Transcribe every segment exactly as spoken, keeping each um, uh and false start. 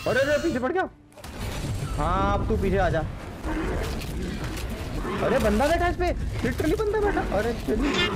अरे अरे पीछे पड़ गया। हाँ अब तू पीछे आ जा। अरे बंदा बैठा इस पे, लिटरली बंदा बैठा। अरे चलिए।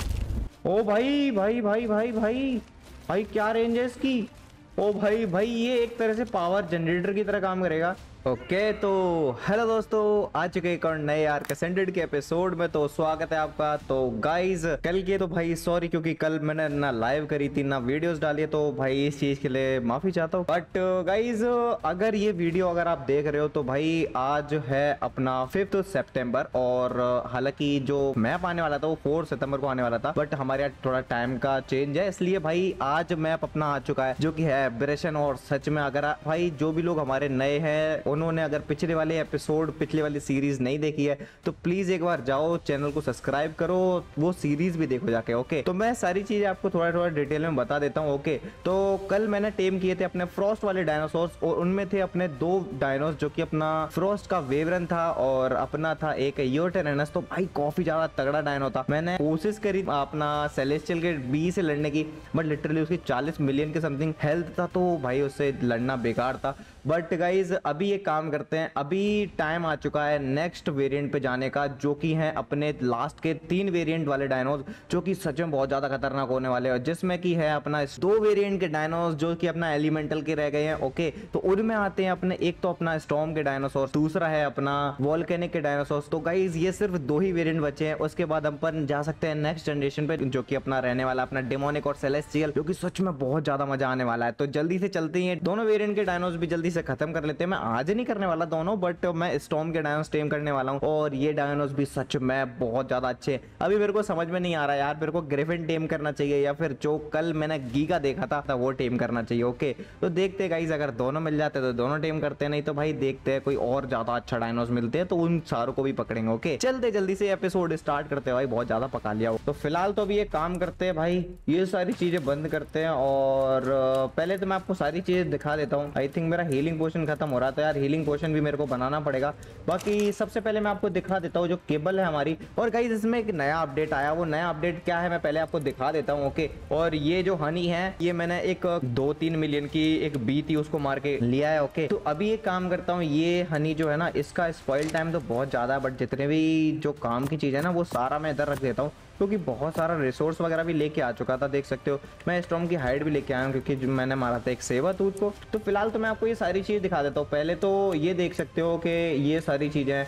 ओ भाई भाई भाई भाई भाई भाई क्या रेंज है इसकी। ओ भाई भाई ये एक तरह से पावर जनरेटर की तरह काम करेगा। ओके okay, तो हेलो दोस्तों, आ चुके एक और नए आर्क असेंडेड के एपिसोड में। तो स्वागत है आपका। तो गाइज कल के तो भाई सॉरी, क्योंकि कल मैंने ना लाइव करी थी ना वीडियोस डाली है, तो भाई इस चीज के लिए माफी चाहता हूँ। बट गाइज अगर ये वीडियो अगर आप देख रहे हो तो भाई आज है अपना फिफ्थ सितंबर, और हालांकि जो मैप आने वाला था वो फोर्थ सितंबर को आने वाला था, बट हमारे यहाँ थोड़ा टाइम का चेंज है, इसलिए भाई आज मैप अपना आ चुका है जो कि है एब्रेशन। और सच में अगर भाई जो भी लोग हमारे नए हैं उन्होंने अगर पिछले वाले एपिसोड पिछले वाली सीरीज नहीं देखी है तो प्लीज एक बार जाओ चैनल को सब्सक्राइब करो, वो सीरीज भी देखो जाके। ओके तो मैं सारी चीजें आपको थोड़ा थोड़ा डिटेल में बता देता हूँ। ओके तो कल मैंने टेम किए थे अपने फ्रॉस्ट वाले डायनासोर्स, और उनमें थे अपने दो डायनोस जो कि अपना फ्रॉस्ट का वेवरन था और अपना था एक योटेरेनस। तो भाई काफी ज्यादा तगड़ा डायनो था। मैंने कोशिश करी अपना सेलेस्टियल के बी से लड़ने की, बट लिटरली उसकी चालीस मिलियन के समथिंग हेल्थ था, तो भाई उससे लड़ना बेकार था। बट गाइज अभी एक काम करते हैं, अभी टाइम आ चुका है नेक्स्ट वेरिएंट पे जाने का, जो कि है अपने लास्ट के तीन वेरिएंट वाले डायनोस जो कि सच में बहुत ज्यादा खतरनाक होने वाले हैं, जिसमें कि है अपना दो वेरिएंट के डायनोस जो कि अपना एलिमेंटल के रह गए हैं। ओके तो उनमें आते हैं अपने, एक तो अपना स्टॉर्म के डायनासोर, दूसरा है अपना वोल्केनिक के डायनासोर। तो गाइज ये सिर्फ दो ही वेरिएंट बचे हैं, उसके बाद हम पर जा सकते हैं नेक्स्ट जनरेशन पे जो कि अपना रहने वाला अपना डेमोनिक और सेलेस्टियल, जो कि सच में बहुत ज्यादा मजा आने वाला है। तो जल्दी से चलते हैं, दोनों वेरिएंट के डायनोस भी जल्दी से खत्म कर लेते हैं। मैं आज नहीं करने वाला दोनों, बट मैं स्टॉर्म के डायनोस टेम करने वाला हूं, और ये डायनोस भी सच में बहुत ज्यादा अच्छे। अभी मेरे को समझ में नहीं आ रहा यार, मेरे को ग्रिफिन टेम करना चाहिए या फिर जो कल मैंने गीगा देखा था वो टेम करना चाहिए। ओके तो देखते हैं गाइस, अगर दोनों मिल जाते तो दोनों टेम करते हैं, नहीं तो भाई देखते हैं कोई और ज्यादा अच्छा डायनोस मिलते हैं तो उन सारों को भी पकड़ेंगे। ओके चलते जल्दी से एपिसोड स्टार्ट करते हैं भाई, बहुत ज्यादा पका लिया हो। तो फिलहाल तो अभी ये काम करते हैं भाई, ये सारी चीजें बंद करते हैं, और पहले तो मैं आपको सारी चीजें दिखा देता हूँ। आई थिंक मेरा हीलिंग पोशन खत्म हो रहा था यार, हीलिंग पोशन भी मेरे को बनाना पड़ेगा। बाकी सबसे पहले मैं आपको दिखा देता हूँ जो केबल है हमारी। और गाइस इसमें एक नया अपडेट आया, वो नया अपडेट क्या है मैं पहले आपको दिखा देता हूँ। ओके और ये जो हनी है ये मैंने एक दो तीन मिलियन की एक बी थी उसको मार के लिया है। ओके तो अभी एक काम करता हूँ, ये हनी जो है ना इसका स्पॉइल टाइम तो बहुत ज्यादा है, बट जितने भी जो काम की चीज है ना वो सारा मैं इधर रख देता हूँ, क्योंकि बहुत सारा रिसोर्स वगैरह भी लेके आ चुका था। देख सकते हो मैं स्टॉर्म की हाइड भी लेके आया हूँ, क्योंकि मैंने मारा था एक सेवा तूत को। तो फिलहाल तो मैं आपको ये सारी चीज़ दिखा देता हूँ। पहले तो ये देख सकते हो कि ये सारी चीज़ें,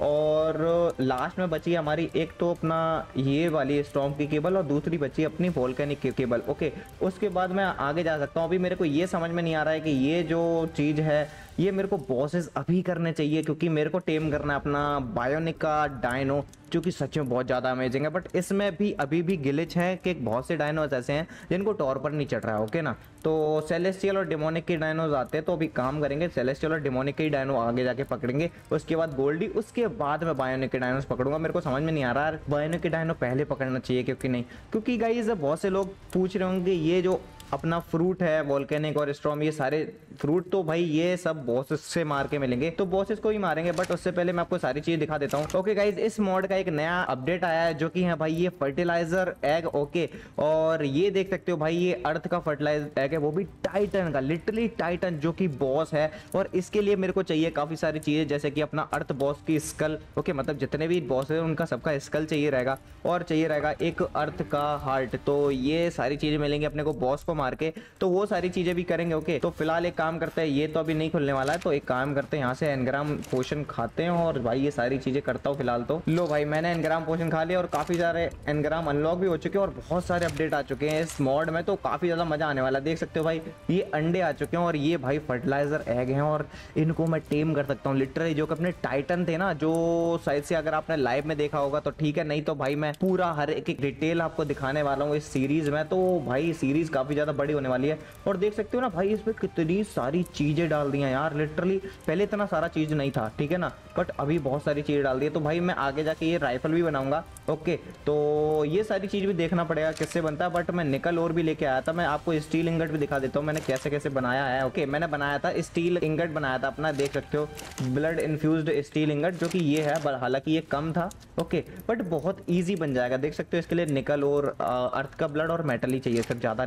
और लास्ट में बची हमारी एक तो अपना ये वाली स्टॉर्म की केबल, और दूसरी बची अपनी वोल्केनिक की केबल। ओके उसके बाद मैं आगे जा सकता हूँ। अभी मेरे को ये समझ में नहीं आ रहा है कि ये जो चीज़ है ये मेरे को बॉसेस अभी करने चाहिए, क्योंकि मेरे को टेम करना है अपना बायोनिक का डायनो जो कि सच में बहुत ज़्यादा अमेजिंग है। बट इसमें भी अभी भी गिलिच है कि बहुत से डायनोस ऐसे हैं जिनको टॉर पर नहीं चढ़ रहा है। ओके ना, तो सेलेस्टियल और डेमोनिक के डायनोस आते हैं तो अभी काम करेंगे, सेलेस्टियल और डेमोनिक के डायनो आगे जाके पकड़ेंगे, उसके बाद गोल्डी, उसके बाद मैं बायोनिक के डायनोस पकड़ूंगा। मेरे को समझ में नहीं आ रहा है बायोनिक के डायनो पहले पकड़ना चाहिए क्योंकि नहीं, क्योंकि गाइस बहुत से लोग पूछ रहे होंगे ये जो अपना फ्रूट है वोल्केनिक और स्टॉर्म, ये सारे फ्रूट तो भाई ये सब बॉसेस से मार के मिलेंगे, तो बॉसेस को ही मारेंगे। बट उससे पहले मैं आपको सारी चीजें दिखा देता हूँ। ओके गाइज इस मॉड का एक नया अपडेट आया है जो कि है भाई ये फर्टिलाइजर एग। ओके और ये देख सकते हो भाई ये अर्थ का फर्टिलाइजर एग है, वो भी टाइटन का, लिटरली टाइटन जो कि बॉस है। और इसके लिए मेरे को चाहिए काफी सारी चीजें, जैसे कि अपना अर्थ बॉस की स्कल। ओके मतलब जितने भी बॉस है उनका सबका स्कल चाहिए रहेगा, और चाहिए रहेगा एक अर्थ का हार्ट। तो ये सारी चीजें मिलेंगी अपने को बॉस को मार के, तो वो सारी चीजें भी करेंगे। ओके तो फिलहाल एक काम करते हैं, ये तो अभी नहीं खुलने वाला है, तो एक काम करते हैं यहाँ से एनग्राम पोशन खाते हैं और भाई ये सारी चीजें करता हूँ फिलहाल। तो लो भाई मैंने एनग्राम पोशन खा लिया और काफी सारे एनग्राम अनलॉक भी हो चुके हैं, और बहुत सारे अपडेट आ चुके हैं इस मॉड में, तो काफी ज्यादा मजा आने वाला है। देख सकते हो भाई ये अंडे आ चुके हैं, और ये भाई फर्टिलाइजर एग हैं, और इनको मैं टेम कर सकता हूँ लिटरली। जो कि अपने टाइटन थे ना, जो शायद से अगर आपने लाइव में देखा होगा तो ठीक है, नहीं तो भाई मैं पूरा हर एक एक डिटेल आपको दिखाने वाला हूँ इस सीरीज में। तो भाई सीरीज काफी ज्यादा बड़ी होने वाली है, और देख सकते हो ना भाई इसमें कितनी सारी चीजें डाल दी हैं यार, लिटरली पहले इतना सारा चीज नहीं था, ठीक है ना, बट अभी बहुत सारी चीजें डाल दी है। तो भाई मैं आगे जाके ये राइफल भी बनाऊंगा। ओके तो ये सारी चीज भी देखना पड़ेगा किससे बनता है, बट मैं निकल और भी लेके आया था। मैं आपको स्टील इंगट भी दिखा देता हूँ मैंने कैसे कैसे बनाया है। ओके मैंने बनाया था स्टील इंगट बनाया था अपना, देख सकते हो ब्लड इन्फ्यूज्ड स्टील इंगट, जो कि ये है, हालांकि ये कम था। ओके बट बहुत ईजी बन जाएगा, देख सकते हो। इसके लिए निकल और अर्थ का ब्लड और मेटल ही चाहिए, सिर्फ ज्यादा नहीं चाहिए।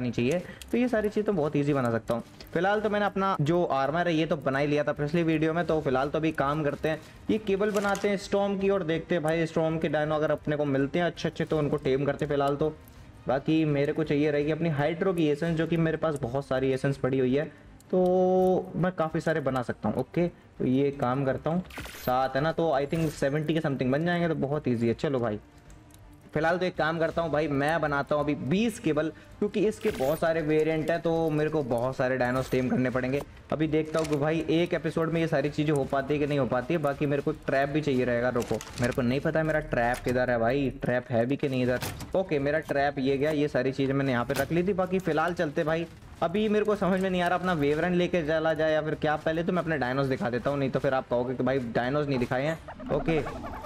तो ये सारी चीज़ तो बहुत ईजी बना सकता हूँ। फिलहाल तो मैंने अपना जो आर्मर है ये तो बना ही लिया था पिछली वीडियो में, तो फिलहाल तो अभी काम करते हैं, ये केबल बनाते हैं स्टॉर्म की और देखते हैं भाई स्टॉर्म के डायनो अगर अपने को मिलते हैं अच्छे अच्छे तो उनको टेम करते हैं फिलहाल तो। बाकी मेरे को चाहिए रहेगी अपनी हाइड्रो की एसेंस, जो कि मेरे पास बहुत सारी एसेंस पड़ी हुई है, तो मैं काफ़ी सारे बना सकता हूँ। ओके तो ये काम करता हूँ, सात है ना, तो आई थिंक सेवेंटी के समथिंग बन जाएंगे, तो बहुत ईजी है। चलो भाई फिलहाल तो एक काम करता हूँ भाई, मैं बनाता हूँ अभी बीस केबल, क्योंकि इसके बहुत सारे वेरिएंट हैं, तो मेरे को बहुत सारे डायनोस टेम करने पड़ेंगे। अभी देखता हूँ कि भाई एक एपिसोड में ये सारी चीज़ें हो पाती है कि नहीं हो पाती है। बाकी मेरे को ट्रैप भी चाहिए रहेगा, रुको मेरे को नहीं पता है मेरा ट्रैप किधर है भाई, ट्रैप है भी कि नहीं इधर। ओके मेरा ट्रैप ये गया, ये सारी चीज़ें मैंने यहाँ पर रख ली थी। बाकी फिलहाल चलते भाई, अभी मेरे को समझ में नहीं आ रहा अपना वेवरन लेके चला जाए या फिर क्या। पहले तो मैं अपने डायनोस दिखा देता हूँ, नहीं तो फिर आप कहोगे कि भाई डायनोस नहीं दिखाए हैं। ओके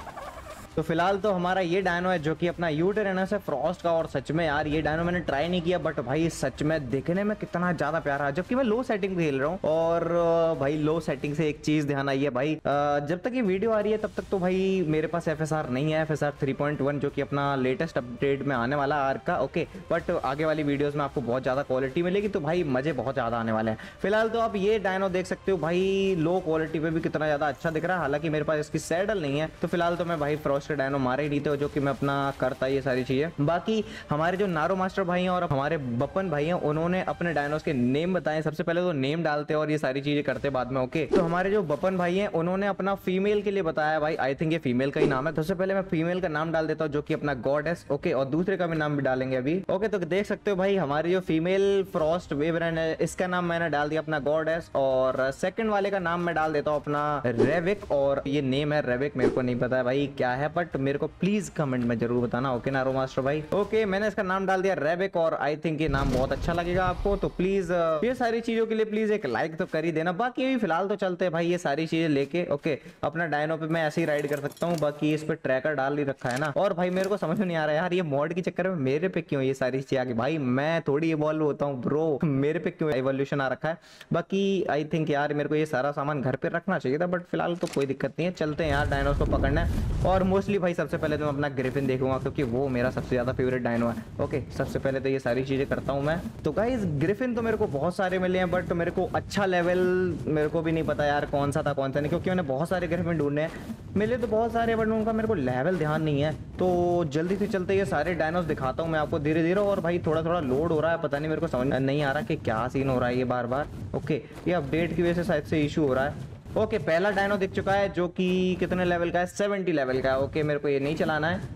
तो फिलहाल तो हमारा ये डायनो है जो कि अपना यूटेरेनस है फ्रॉस्ट का, और सच में यार ये डायनो मैंने ट्राई नहीं किया, बट भाई सच में देखने में कितना ज्यादा प्यारा है, जबकि मैं लो सेटिंग खेल रहा हूँ। और भाई लो सेटिंग से एक चीज ध्यान आई है भाई, जब तक ये वीडियो आ रही है तब तक तो भाई मेरे पास एफ एस आर नहीं है, F S R three point one जो कि अपना लेटेस्ट अपडेट में आने वाला आर्क का। ओके बट आगे वाली वीडियोज में आपको बहुत ज्यादा क्वालिटी मिलेगी, तो भाई मजे बहुत ज्यादा आने वाले हैं। फिलहाल तो आप ये डायनो देख सकते हो भाई, लो क्वालिटी पे भी कितना ज्यादा अच्छा दिख रहा है, हालांकि मेरे पास इसकी सैडल नहीं है, तो फिलहाल तो मैं भाई फ्रॉस्ट डायनो मारे ही नहीं थे, जो कि मैं अपना करता ये सारी चीजें। बाकी हमारे जो नारो मास्टर भाई हैं और हमारे बपन भाई हैं, उन्होंने अपने डायनोस के नेम बताए। सबसे पहले तो नेम डालते और ये सारी चीजें करते बाद में। ओके तो हमारे जो बपन भाई हैं उन्होंने अपना फीमेल के लिए बताया भाई, आई थिंक ये फीमेल का ही नाम है। सबसे पहले मैं फीमेल का नाम डाल देता हूँ जो कि अपना गॉडेस। ओके और दूसरे का भी नाम भी डालेंगे अभी। ओके तो देख सकते हो भाई हमारी जो फीमेल फ्रॉस्ट वेवरन है, इसका नाम मैंने डाल दिया अपना गॉडेस, और सेकंड वाले का नाम मैं डाल देता हूँ अपना रेविक, और ये नेम है रेविक, मेरे को नहीं पता है भाई क्या है, बट मेरे को प्लीज कमेंट में जरूर बताना। ओके नारो मास्टर भाई। ओके मैंने इसका नाम डाल दिया रेबिक, और आई थिंक ये नाम बहुत अच्छा लगेगा आपको, तो प्लीज ये सारी चीजों के लिए प्लीज एक लाइक तो कर ही देना। बाकी अभी फिलहाल तो चलते हैं भाई ये सारी चीजें लेके। ओके अपना डायनो पे मैं ऐसे ही राइड कर सकता हूँ, बाकी इस पे ट्रैकर डाल ही रखा है ना। और भाई मेरे को समझ में नहीं आ रहा यार, ये मॉड के चक्कर में मेरे पे क्यों ये सारी चीजें आ गई भाई, मैं थोड़ी इवॉल्व होता हूँ ब्रो, मेरे पे क्यों इवोल्यूशन आ रखा है। बाकी आई थिंक यार मेरे को ये सारा सामान घर पे रखना चाहिए था, बट फिलहाल तो कोई दिक्कत नहीं है। चलते हैं यार डायनोस को पकड़ना है, और मोस्टली भाई सबसे पहले तो मैं अपना ग्रिफिन देखूंगा, क्योंकि वो मेरा सबसे ज्यादा फेवरेट डायनो है। ओके सबसे पहले तो ये सारी चीजें करता हूं मैं। तो गाइस ग्रिफिन तो मेरे को बहुत सारे मिले हैं, बट मेरे को अच्छा लेवल मेरे को भी नहीं पता यार कौन सा था कौन सा नहीं, क्योंकि मैंने बहुत सारे ग्रिफिन ढूंढने हैं, मिले तो बहुत सारे बट उनका मेरे को लेवल ध्यान नहीं है। तो जल्दी से चलते ये सारे डायनोस दिखाता हूँ मैं आपको धीरे धीरे। और भाई थोड़ा थोड़ा लोड हो रहा है, पता नहीं मेरे को समझ नहीं आ रहा कि क्या सीन हो रहा है ये बार बार। ओके ये अपडेट की वजह से शायद से इशू हो रहा है। ओके पहला डायनो दिख चुका है जो कि कितने लेवल का है, सेवेंटी लेवल का है। ओके मेरे को ये नहीं चलाना है।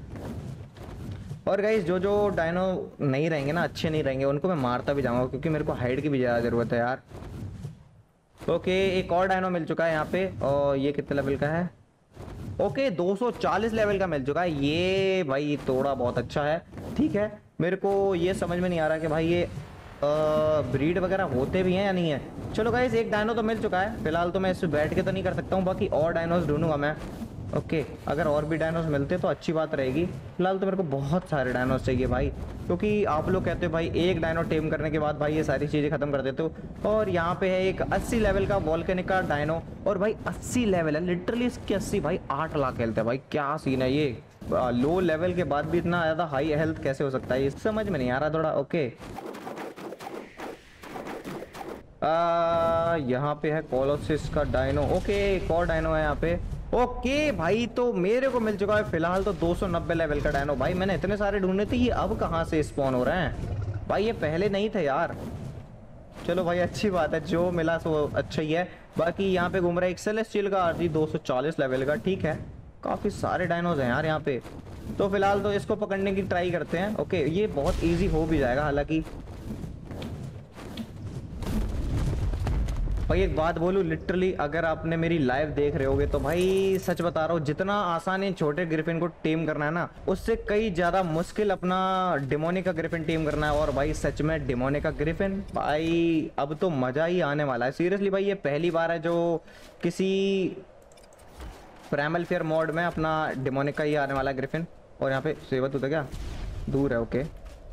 और गाइस जो जो डायनो नहीं रहेंगे ना, अच्छे नहीं रहेंगे, उनको मैं मारता भी जाऊंगा, क्योंकि मेरे को हाइट की भी ज़्यादा ज़रूरत है यार। ओके एक और डायनो मिल चुका है यहाँ पे, और ये कितने लेवल का है, ओके दो सौ चालीस लेवल का मिल चुका है। ये भाई थोड़ा बहुत अच्छा है, ठीक है। मेरे को ये समझ में नहीं आ रहा कि भाई ये ब्रीड वगैरह होते भी हैं या नहीं है। चलो गाइस एक डायनो तो मिल चुका है, फिलहाल तो मैं इस पर बैठ के तो नहीं कर सकता हूँ, बाकी और डायनोस ढूंढूंगा मैं। ओके अगर और भी डायनोस मिलते तो अच्छी बात रहेगी। फिलहाल तो मेरे को बहुत सारे डायनोस चाहिए भाई, क्योंकि आप लोग कहते हो भाई एक डायनो टेम करने के बाद भाई ये सारी चीज़ें खत्म कर देते हो। और यहाँ पे है एक अस्सी लेवल का वॉल्केनिक का डायनो, और भाई अस्सी लेवल है लिटरली, इसके अस्सी भाई आठ लाख हेल्थ है भाई, क्या सीन है ये, लो लेवल के बाद भी इतना ज़्यादा हाई हेल्थ कैसे हो सकता है, ये समझ में नहीं आ रहा थोड़ा। ओके यहाँ पे है कोलोसिस का डायनो। ओके एक और डायनो है यहाँ पे। ओके भाई तो मेरे को मिल चुका है फिलहाल तो दो सौ नब्बे लेवल का डायनो। भाई मैंने इतने सारे ढूंढे थे, ये अब कहाँ से स्पॉन हो रहे हैं भाई, ये पहले नहीं थे यार। चलो भाई अच्छी बात है, जो मिला सो अच्छा ही है। बाकी यहाँ पे घूम रहा है एक सेलेस्टियल का आरजी दो सौ चालीस लेवल का, ठीक है। काफ़ी सारे डायनोज हैं यार यहाँ पे, तो फिलहाल तो इसको पकड़ने की ट्राई करते हैं। ओके ये बहुत ईजी हो भी जाएगा हालांकि। भाई एक बात बोलूँ, लिटरली अगर आपने मेरी लाइव देख रहे होगे तो भाई सच बता रहा हूँ, जितना आसान है छोटे ग्रिफिन को टेम करना है ना, उससे कई ज़्यादा मुश्किल अपना डिमोनिक का ग्रिफिन टेम करना है। और भाई सच में डिमोनिक का ग्रिफिन भाई अब तो मज़ा ही आने वाला है सीरियसली भाई। ये पहली बार है जो किसी प्राइमल फेयर मोड में अपना डिमोनिक का ही आने वाला है ग्रिफिन। और यहाँ पे सेवत होता क्या दूर है। ओके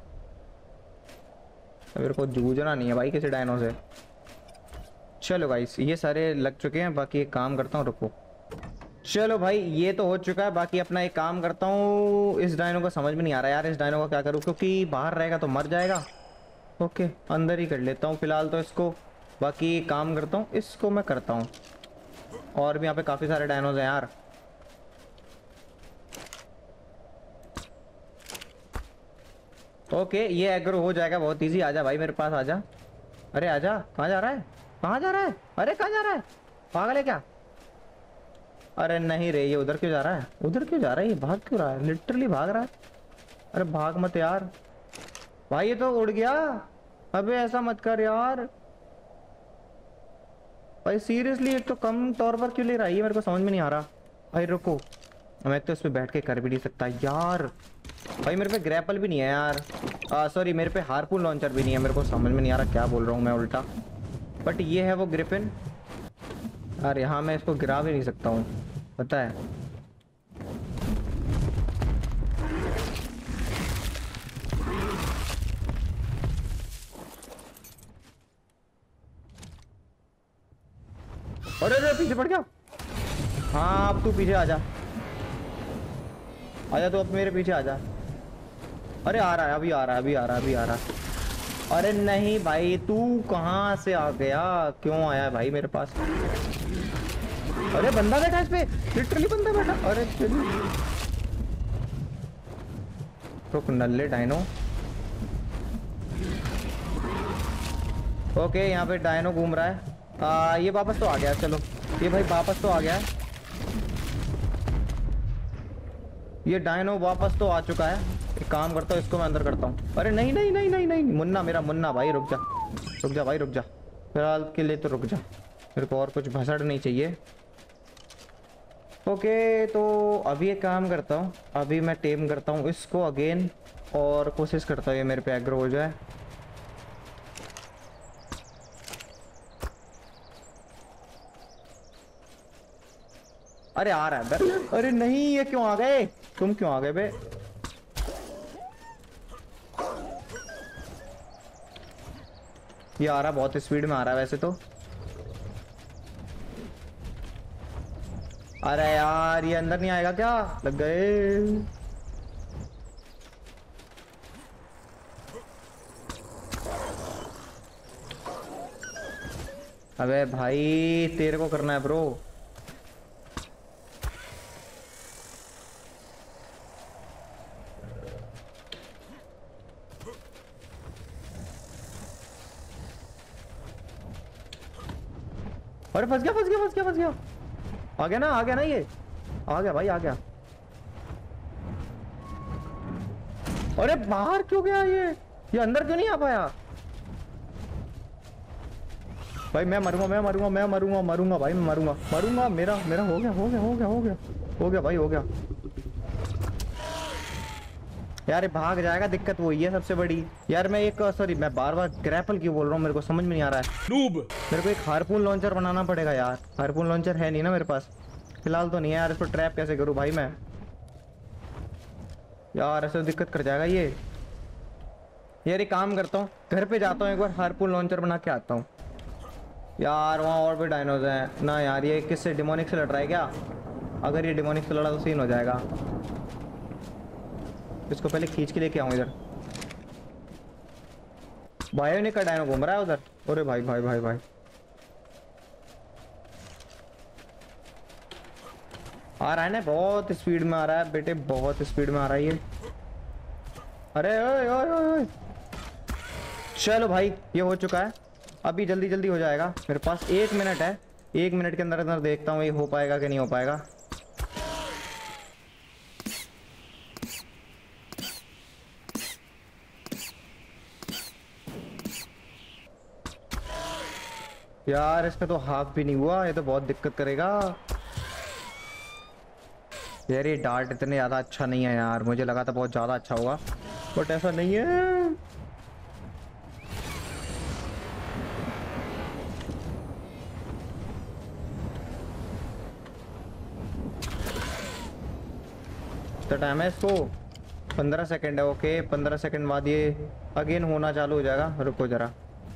मेरे को जूझना नहीं है भाई किसी डायनो से। चलो गाइस ये सारे लग चुके हैं, बाकी एक काम करता हूँ, रुको। चलो भाई ये तो हो चुका है, बाकी अपना एक काम करता हूँ। इस डायनो का समझ में नहीं आ रहा यार, इस डायनो का क्या करूँ, क्योंकि बाहर रहेगा तो मर जाएगा। ओके अंदर ही कर लेता हूँ फिलहाल तो इसको। बाकी काम करता हूँ, इसको मैं करता हूँ। और भी यहाँ पे काफी सारे डायनोज हैं यार। ओके ये एग्रो हो जाएगा बहुत इजी। आजा भाई मेरे पास आजा। अरे आजा, कहाँ जा रहा है, कहाँ जा रहा है, अरे कहाँ जा रहा है, पागल है क्या? अरे नहीं रे, ये उधर क्यों जा रहा है, उधर क्यों जा रहा है, ये भाग क्यों रहा है, लिटरली भाग रहा है। अरे भाग मत यार भाई, ये तो उड़ गया। अबे ऐसा मत कर यार भाई, सीरियसली एक तो कम तौर पर क्यों ले रहा है, ये मेरे को समझ में नहीं आ रहा। भाई रुको, मैं तो इस पे बैठ के कर भी नहीं सकता यार। भाई मेरे पे ग्रैपल भी नहीं है यार, सॉरी मेरे पे हार्पून लॉन्चर भी नहीं है। मेरे को समझ में नहीं आ रहा क्या बोल रहा हूँ मैं उल्टा। बट ये है वो ग्रिफिन यार, यहाँ मैं इसको गिरा भी नहीं सकता हूँ पता है। अरे अरे पीछे पड़ गया। हाँ अब तू पीछे आजा, आजा तू अब मेरे पीछे आजा। अरे आ रहा है, अभी आ रहा है, अभी आ रहा है, अभी आ रहा है। अरे नहीं भाई, तू कहाँ से आ गया, क्यों आया भाई मेरे पास? अरे बंदा बैठा इस पे, लिटरली बंदा बैठा। अरे रुक नल्ले डायनो। ओके यहाँ पे डायनो घूम रहा है। आ, ये वापस तो आ गया, चलो ये भाई वापस तो आ गया है, ये डायनो वापस तो आ चुका है। एक काम करता हूँ, इसको मैं अंदर करता हूँ। अरे नहीं नहीं नहीं नहीं नहीं मुन्ना, मेरा मुन्ना भाई रुक जा, रुक जा भाई रुक जा, फिलहाल के लिए तो रुक जा, मेरे को और कुछ भसड़ नहीं चाहिए। ओके तो अभी एक काम करता हूँ, अभी मैं टेम करता हूँ इसको अगेन और कोशिश करता हूँ ये मेरे पे एग्रो हो जाए। अरे आ रहा है बे, अरे नहीं ये क्यों आ गए, तुम क्यों आ गए बे? ये आ रहा बहुत स्पीड में आ रहा है वैसे तो। अरे यार ये अंदर नहीं आएगा क्या, लग गए। अबे भाई तेरे को करना है ब्रो। अरे फंस गया फंस गया फंस गया फंस गया, आ गया ना आ गया ना, ये आ गया भाई आ गया। अरे बाहर क्यों गया ये ये अंदर क्यों नहीं आ पाया? भाई मैं मरूंगा मैं मरूंगा मैं मरूंगा मरूंगा भाई मैं मरूंगा मरूंगा। मेरा मेरा हो गया हो गया हो गया हो गया हो गया भाई हो गया। यार ये भाग जाएगा, दिक्कत वही है सबसे बड़ी। यार मैं एक सॉरी मैं बार बार ग्रैपल क्यों बोल रहा हूँ, मेरे को समझ में नहीं आ रहा है। नूब मेरे को एक हार्पून लॉन्चर बनाना पड़ेगा यार। हार्पून लॉन्चर है नहीं ना मेरे पास, फिलहाल तो नहीं है यार। इसको ट्रैप कैसे करूँ भाई मैं, यार ऐसे दिक्कत कर जाएगा ये। यार एक काम करता हूँ, घर पे जाता हूँ एक बार हार्पून लॉन्चर बना के आता हूँ। यार वहाँ और भी डायनोज हैं ना यार। ये किससे डिमोनिक से लड़ रहा है क्या? अगर ये डिमोनिक से लड़ा तो सीन हो जाएगा। इसको पहले खींच के लेके आऊँ इधर। बायोनिक का डायनो घूम रहा है उधर। अरे भाई भाई भाई भाई आ रहा है ना, बहुत स्पीड में आ रहा है बेटे, बहुत स्पीड में आ रहा है ये। अरे ओए ओए ओए, चलो भाई ये हो चुका है, अभी जल्दी जल्दी हो जाएगा। मेरे पास एक मिनट है, एक मिनट के अंदर अंदर देखता हूँ ये हो पाएगा कि नहीं हो पाएगा। यार इसका तो हाफ भी नहीं हुआ, ये तो बहुत दिक्कत करेगा। यार ये डार्ट इतने ज़्यादा अच्छा नहीं है यार, मुझे लगा था बहुत ज़्यादा अच्छा होगा बट ऐसा नहीं है। तो टाइम है इसको पंद्रह सेकंड है। ओके पंद्रह सेकंड बाद ये अगेन होना चालू हो जाएगा। रुको जरा,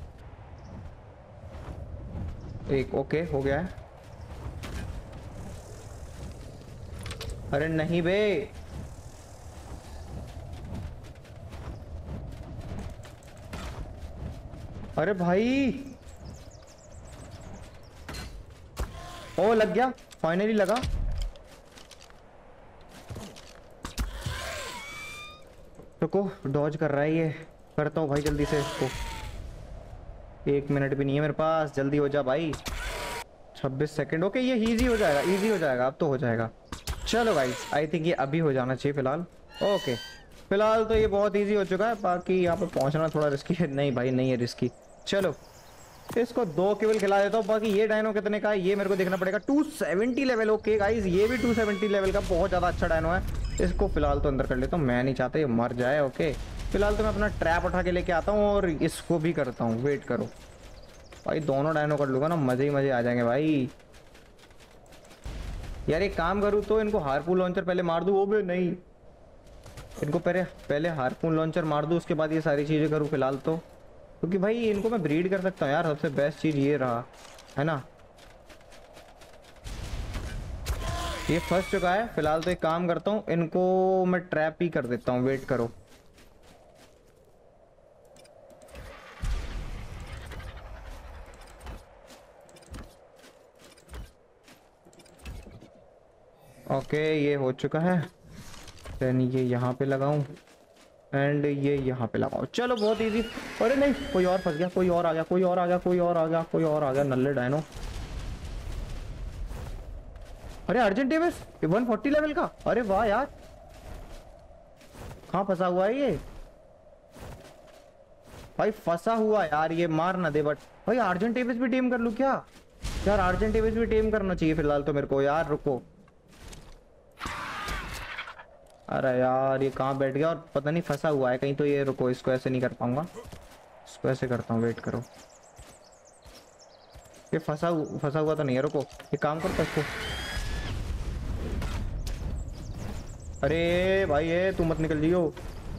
एक ओके हो गया है। अरे नहीं बे, अरे भाई, ओ लग गया, फाइनली लगा। रुको, डॉज कर रहा है ये, करता हूँ भाई जल्दी से इसको। एक मिनट भी नहीं है मेरे पास, जल्दी हो जा भाई। छब्बीस सेकंड। ओके ये इजी हो जाएगा, इजी हो जाएगा, अब तो हो जाएगा। चलो गाइस, आई थिंक ये अभी हो जाना चाहिए फिलहाल। ओके फिलहाल तो ये बहुत इजी हो चुका है, बाकी यहाँ पे पहुँचना थोड़ा रिस्की है। नहीं भाई नहीं है रिस्की। चलो इसको दो केवल खिला देता हूँ। बाकी ये डायनो कितने का है ये मेरे को देखना पड़ेगा। Two seventy level. Okay guys, ये भी टू सेवेंटी लेवल का बहुत ज़्यादा अच्छा डायनो है। इसको फिलहाल तो अंदर कर लेता हूँ, मैं नहीं चाहता ये मर जाए। ओके फिलहाल तो मैं अपना ट्रैप उठा के लेके आता हूँ और इसको भी करता हूँ। वेट करो भाई, दोनों डायनो कर लूँगा ना, मज़े ही मज़े आ जाएंगे भाई। यार एक काम करूँ तो इनको हार्पून लॉन्चर पहले मार दूँ। वो भी नहीं, इनको पहले पहले हार्पून लॉन्चर मार दूँ, उसके बाद ये सारी चीज़ें करूँ फिलहाल तो, क्योंकि भाई इनको मैं ब्रीड कर सकता हूँ यार। सबसे बेस्ट चीज़ ये रहा है ना। ये फंस चुका है फिलहाल तो एक काम करता हूँ, इनको मैं ट्रैप ही कर देता हूँ। वेट करो, ओके ये हो चुका है। देन ये यहाँ पे लगाऊं एंड ये यहाँ पे लगाऊं। चलो बहुत इजी। अरे नहीं, कोई और फंस गया, कोई और आ गया, कोई और आ गया, कोई और आ गया, कोई और आ गया। नल्ले डायनो। अरे argentavis one forty level का। अरे वाह यार, कहाँ फंसा हुआ है ये भाई? फंसा हुआ यार, ये मार ना दे। बट भाई अर्जेंट डेविस भी टेम कर लूं क्या? यार अर्जेंट डेविस भी टेम करना चाहिए फिलहाल तो मेरे को यार। रुको, अरे यार ये कहाँ बैठ गया और पता नहीं फंसा हुआ है कहीं तो ये। रुको, इसको ऐसे नहीं कर पाऊंगा, इसको ऐसे करता हूँ। वेट करो, ये फंसा फंसा हुआ तो नहीं है। रुको ये काम करता इसको। अरे भाई ये तू मत निकल जियो।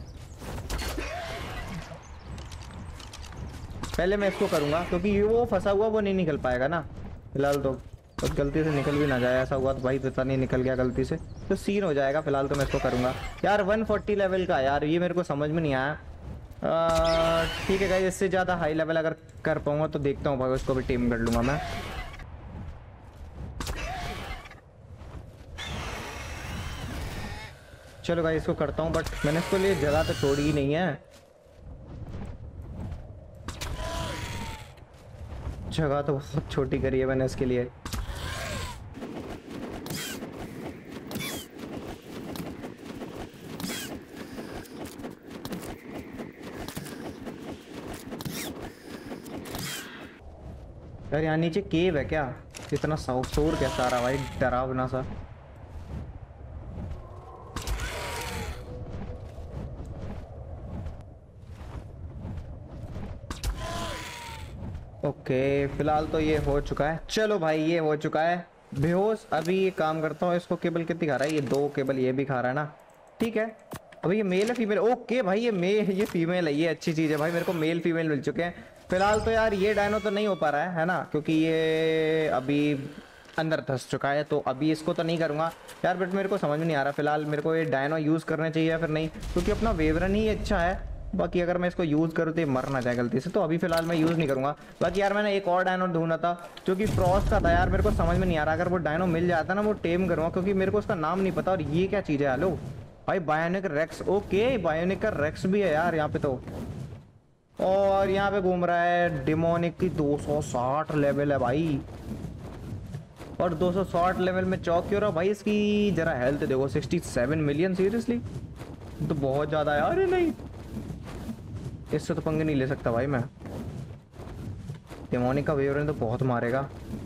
पहले मैं इसको करूंगा क्योंकि ये वो फंसा हुआ वो नहीं निकल पाएगा ना फिलहाल तो। बस गलती से निकल भी ना जाए, ऐसा हुआ तो भाई पता नहीं निकल गया गलती से तो सीन हो जाएगा। फिलहाल तो मैं इसको करूंगा यार। वन फोर्टी लेवल का यार, ये मेरे को समझ में नहीं आया। ठीक है गाइस, इससे ज़्यादा हाई लेवल अगर कर पाऊंगा तो देखता हूँ भाई, उसको भी टीम कर लूंगा मैं। चलो गाइस इसको करता हूँ, बट मैंने इसको लिए जगह तो छोड़ी ही नहीं है। जगह तो बहुत छोटी करी है मैंने इसके लिए। यार यहाँ नीचे केव है क्या? इतना शोर कैसा आ रहा भाई, डरावना सा। ओके फिलहाल तो ये हो चुका है। चलो भाई ये हो चुका है बेहोश। अभी ये काम करता हूँ, इसको केबल कितनी खा रहा है? ये दो केबल ये भी खा रहा है ना। ठीक है, अभी ये मेल है फीमेल? ओके भाई ये मेल ये फीमेल है, ये अच्छी चीज़ है भाई। मेरे को मेल फीमेल मिल चुके हैं फिलहाल तो। यार ये डायनो तो नहीं हो पा रहा है है ना, क्योंकि ये अभी अंदर धंस चुका है तो अभी इसको तो नहीं करूँगा यार। बट मेरे को समझ में नहीं आ रहा फिलहाल मेरे को ये डायनो यूज़ करने चाहिए या फिर नहीं, क्योंकि अपना वेवरन ही अच्छा है। बाकी अगर मैं इसको यूज़ करूँ तो ये मर ना जाए गलती से, तो अभी फिलहाल मैं यूज़ नहीं करूँगा। बाकी यार मैंने एक और डायनो ढूंढा था जो कि फ्रॉस्ट का था यार, मेरे को समझ में नहीं आ रहा। अगर वो डायनो मिल जाता ना वो टेम करूँगा, क्योंकि मेरे को उसका नाम नहीं पता। और ये क्या चीज़ है? हेलो भाई, बायोनिक रेक्स। ओके बायोनिक का रेक्स भी है यार यहाँ पे तो। और यहाँ पे घूम रहा है डिमोनिक की दो सौ साठ लेवल है भाई। और दो सौ साठ लेवल में चौक क्यों रहा भाई? इसकी जरा हेल्थ देखो, सड़सठ मिलियन। सीरियसली तो बहुत ज़्यादा है। अरे नहीं, इससे तो पंगे नहीं ले सकता भाई मैं। डेमोनिक का वेवरन तो बहुत मारेगा।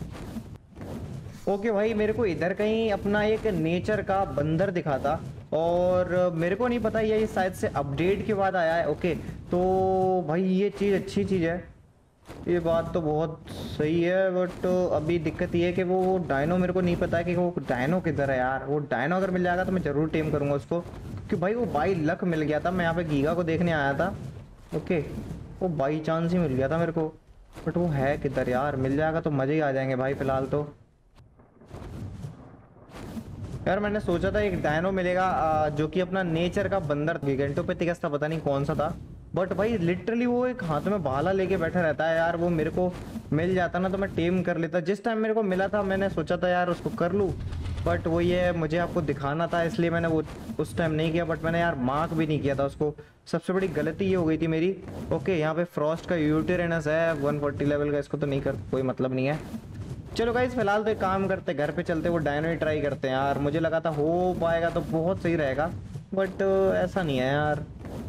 ओके भाई, मेरे को इधर कहीं अपना एक नेचर का बंदर दिखा था और मेरे को नहीं पता ये शायद से अपडेट के बाद आया है। ओके तो भाई ये चीज़ अच्छी चीज़ है, ये बात तो बहुत सही है। बट अभी दिक्कत ये है कि वो डायनो मेरे को नहीं पता है कि वो डायनो किधर है यार। वो डायनो अगर मिल जाएगा तो मैं ज़रूर टेम करूँगा उसको, क्योंकि भाई वो बाई लक मिल गया था। मैं यहाँ पे गीगा को देखने आया था। ओके वो बाई चांस ही मिल गया था मेरे को, बट वो है किधर यार? मिल जाएगा तो मज़े ही आ जाएंगे भाई फिलहाल तो। यार मैंने सोचा था एक डायनो मिलेगा जो कि अपना नेचर का बंदर गिगेंटोपेथिकस था, पता नहीं कौन सा था, बट भाई लिटरली वो एक हाथ में भाला लेके बैठा रहता है यार। वो मेरे को मिल जाता ना तो मैं टेम कर लेता। जिस टाइम मेरे को मिला था मैंने सोचा था यार उसको कर लूँ, बट वो ये मुझे आपको दिखाना था इसलिए मैंने वो उस टाइम नहीं किया। बट मैंने यार मार्क भी नहीं किया था उसको, सबसे बड़ी गलती ये हो गई थी मेरी। ओके यहाँ पे फ्रॉस्ट का यूटेरेनस है वन फोर्टी लेवल का, इसको तो नहीं कर कोई मतलब नहीं है। चलो गाइस फिलहाल तो एक काम करते, घर पे चलते वो डायनो ही ट्राई करते हैं यार। मुझे लगा था हो पाएगा तो बहुत सही रहेगा, बट ऐसा नहीं है यार।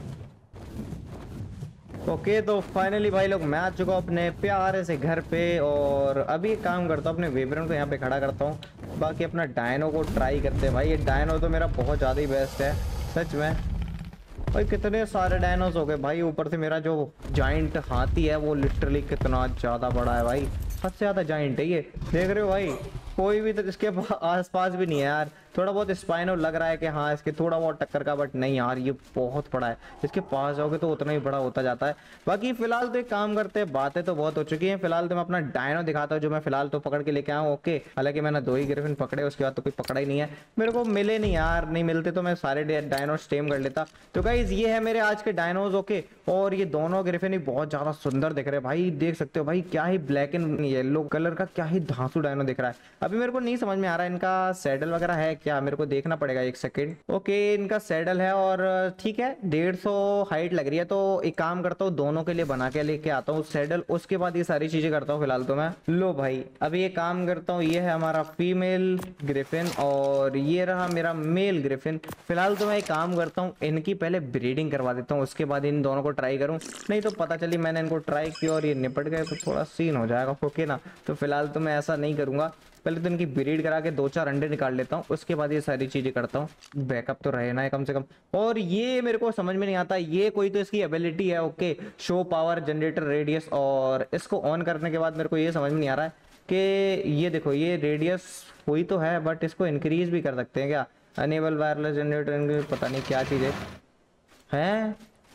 ओके तो फाइनली भाई लोग मैं आ चुका हूँ अपने प्यारे से घर पे, और अभी एक काम करता हूँ अपने वेबरन को यहाँ पे खड़ा करता हूँ, बाकी अपना डायनो को ट्राई करते हैं। भाई ये डायनो तो मेरा बहुत ज़्यादा ही बेस्ट है सच में। भाई कितने सारे डायनोस हो गए भाई, ऊपर से मेरा जो जाइंट हाथी है वो लिटरली कितना ज़्यादा बड़ा है भाई, हद से ज़्यादा जाइंट है ये, देख रहे हो भाई। कोई भी तो इसके आसपास भी नहीं है यार। थोड़ा बहुत स्पाइनो लग रहा है कि हाँ इसके थोड़ा बहुत टक्कर का, बट नहीं यार ये बहुत बड़ा है। इसके पास जाओगे तो उतना ही बड़ा होता जाता है। बाकी फिलहाल तो एक काम करते हैं, बातें तो बहुत हो चुकी हैं, फिलहाल तो मैं अपना डायनो दिखाता हूँ जो मैं फिलहाल तो पकड़ के लेके आऊँ। ओके हालांकि मैंने दो ही ग्रिफिन पकड़े, उसके बाद तो कोई पकड़ा ही नहीं है, मेरे को मिले नहीं यार। नहीं मिलते तो मैं सारे डायनोस टेम कर लेता। तो गाइज ये है मेरे आज के डायनोज। ओके और ये दोनों ग्रिफिन ही बहुत ज्यादा सुंदर दिख रहे हैं भाई, देख सकते हो भाई क्या ही ब्लैक एंड येलो कलर का क्या ही धांसू डायनो दिख रहा है। अभी मेरे को नहीं समझ में आ रहा है इनका सैडल वगैरह है क्या, मेरे को देखना पड़ेगा एक सेकेंड। ओके इनका सैडल है और ठीक है डेढ़ सौ हाइट लग रही है, तो एक काम करता हूँ दोनों के लिए बना के लेके आता हूँ सैडल, उसके बाद ये सारी चीजें करता हूँ फिलहाल तो मैं। लो भाई अभी ये काम करता हूँ, ये है हमारा फीमेल ग्रिफिन और ये रहा मेरा मेल ग्रिफिन। फिलहाल तो मैं एक काम करता हूँ इनकी पहले ब्रीडिंग करवा देता हूँ, उसके बाद इन दोनों को ट्राई करूँ, नहीं तो पता चली मैंने इनको ट्राई किया और ये निपट गए तो थोड़ा सीन हो जाएगा। ओके ना, तो फिलहाल तो मैं ऐसा नहीं करूंगा, पहले तो इनकी ब्रीड करा के दो चार अंडे निकाल लेता हूँ, उसके बाद ये सारी चीजें करता हूँ। बैकअप तो रहे ना है कम से कम। और ये मेरे को समझ में नहीं आता, ये कोई तो इसकी एबिलिटी है। Okay show power generator radius, और इसको ऑन करने के बाद मेरे को ये समझ में नहीं आ रहा है कि ये देखो ये रेडियस हुई तो है बट इसको इंक्रीज भी कर सकते हैं क्या। अनेबल वायरलेस जनरेटर, पता नहीं क्या चीज है, है?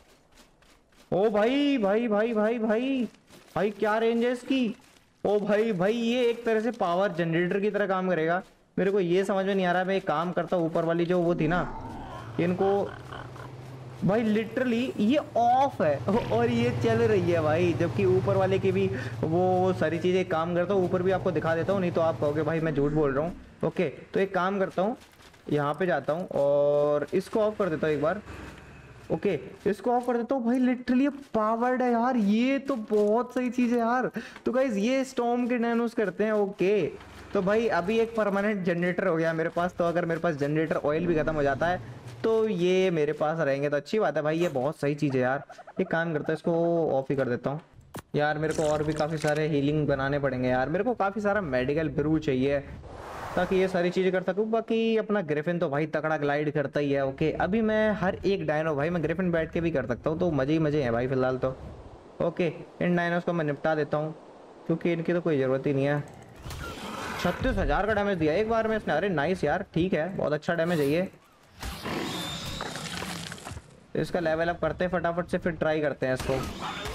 ओ भाई भाई भाई भाई भाई भाई क्या रेंज है इसकी। ओ भाई भाई ये एक तरह से पावर जनरेटर की तरह काम करेगा, मेरे को ये समझ में नहीं आ रहा है। मैं एक काम करता हूँ, ऊपर वाली जो वो थी ना इनको, भाई लिटरली ये ऑफ है और ये चल रही है भाई, जबकि ऊपर वाले की भी वो सारी चीजें काम करता हूँ। ऊपर भी आपको दिखा देता हूँ, नहीं तो आप कहोगे भाई मैं झूठ बोल रहा हूँ। ओके तो एक काम करता हूँ, यहाँ पे जाता हूँ और इसको ऑफ कर देता हूँ एक बार। ओके इसको ऑफ कर देता हूँ भाई, लिटरली पावर्ड है यार, ये तो बहुत सही चीज है यार। तो गाइज ये स्टॉर्म के डायनोस करते हैं। ओके तो भाई अभी एक परमानेंट जनरेटर हो गया मेरे पास, तो अगर मेरे पास जनरेटर ऑयल भी खत्म हो जाता है तो ये मेरे पास रहेंगे तो अच्छी बात है भाई, ये बहुत सही चीज है यार। एक काम करता है इसको ऑफ ही कर देता हूँ यार, मेरे को और भी काफी सारे हीलिंग बनाने पड़ेंगे यार, मेरे को काफी सारा मेडिकल ब्रू चाहिए ताकि ये सारी चीजें कर सकूं। बाकी अपना ग्रिफिन तो भाई तगड़ा ग्लाइड करता ही है। ओके अभी मैं हर एक डायनो भाई मैं ग्रिफिन बैठ के भी कर सकता हूँ, तो मजे ही मजे हैं भाई फिलहाल तो। ओके इन डायनोस को मैं निपटा देता हूँ क्योंकि इनकी तो कोई ज़रूरत ही नहीं है। छत्तीस हजार का डैमेज दिया एक बार में इसने, अरे नाइस यार, ठीक है बहुत अच्छा डैमेज है ये। इसका लेवल अप करते हैं फटाफट से, फिर ट्राई करते हैं इसको।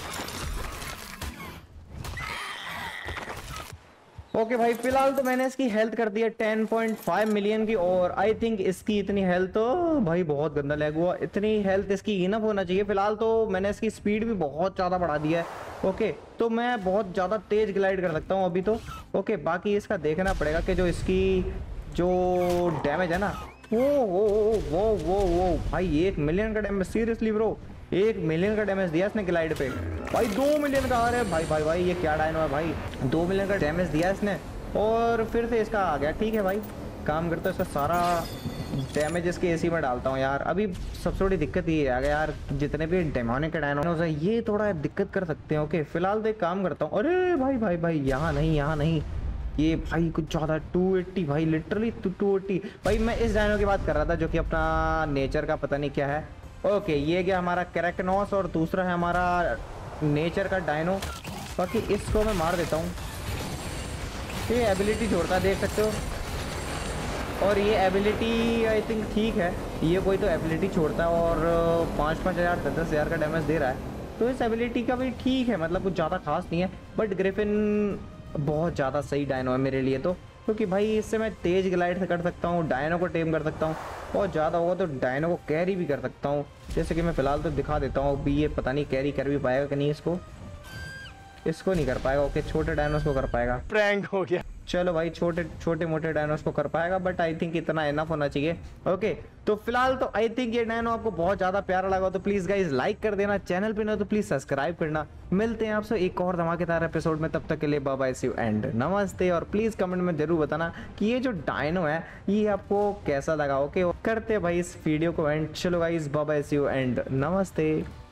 ओके okay भाई फिलहाल तो मैंने इसकी हेल्थ कर दी है टेन पॉइंट फाइव मिलियन की, और आई थिंक इसकी इतनी हेल्थ तो भाई बहुत गंदा लैग हुआ, इतनी हेल्थ इसकी इनफ होना चाहिए। फिलहाल तो मैंने इसकी स्पीड भी बहुत ज़्यादा बढ़ा दी है। ओके okay, तो मैं बहुत ज़्यादा तेज ग्लाइड कर सकता हूँ अभी तो। ओके okay, बाकी इसका देखना पड़ेगा कि जो इसकी जो डैमेज है ना वो वो वो वो वो भाई एक मिलियन का डैमेज, सीरियसली ब्रो एक मिलियन का डैमेज दिया इसने ग्लाइड पे भाई, दो मिलियन का आ रहा है भाई भाई भाई ये क्या डायनो है भाई, दो मिलियन का डैमेज दिया इसने और फिर से इसका आ गया। ठीक है भाई काम करता है, इसका सारा डैमेज इसके एसी में डालता हूँ यार। अभी सबसे बड़ी दिक्कत ये आ गया यार, जितने भी डेमोनिक के डायनोस है ये थोड़ा दिक्कत कर सकते हैं। ओके फिलहाल तो एक काम करता हूँ, अरे भाई भाई भाई यहाँ नहीं यहाँ नहीं, ये भाई कुछ ज़्यादा टू एट्टी भाई, लिटरली टू एट्टी भाई। मैं इस डायनो की बात कर रहा था जो कि अपना नेचर का पता नहीं क्या है। ओके ये गया हमारा कैरेक्टनॉस और दूसरा है हमारा नेचर का डायनो। बाकी इसको मैं मार देता हूँ, ये एबिलिटी छोड़ता है देख सकते हो, और ये एबिलिटी आई थिंक ठीक है, ये कोई तो एबिलिटी छोड़ता है और पाँच पाँच हज़ार दस दस हज़ार का डैमेज दे रहा है, तो इस एबिलिटी का भी ठीक है, मतलब कुछ ज़्यादा खास नहीं है। बट ग्रिफिन बहुत ज़्यादा सही डायनो है मेरे लिए तो। क्योंकि भाई इससे मैं तेज ग्लाइड से कर सकता हूँ, डायनो को टेम कर सकता हूँ, और ज़्यादा होगा तो डायनो को कैरी भी कर सकता हूँ। जैसे कि मैं फ़िलहाल तो दिखा देता हूँ। अभी ये पता नहीं कैरी कर भी पाएगा कि नहीं, इसको इसको नहीं कर पाएगा। ओके, छोटे डायनोस को कर पाएगा। प्रैंक हो गया। चलो भाई, छोटे छोटे मोटे डायनोस को कर पाएगा, बट आई थिंक इतना इनफ होना चाहिए। ओके, तो फिलहाल तो आई थिंक ये डायनो आपको बहुत ज़्यादा प्यारा लगा तो प्लीज़ गाइज लाइक कर देना, चैनल पे ना तो प्लीज़ सब्सक्राइब करना। मिलते हैं आपसे एक और धमाकेदार एपिसोड में, तब तक के लिए bye bye, see you and नमस्ते। और प्लीज़ कमेंट में जरूर बताना कि ये जो डायनो है ये आपको कैसा लगा। ओके, करते भाई इस वीडियो को एंड। चलो guys bye bye, see you and नमस्ते।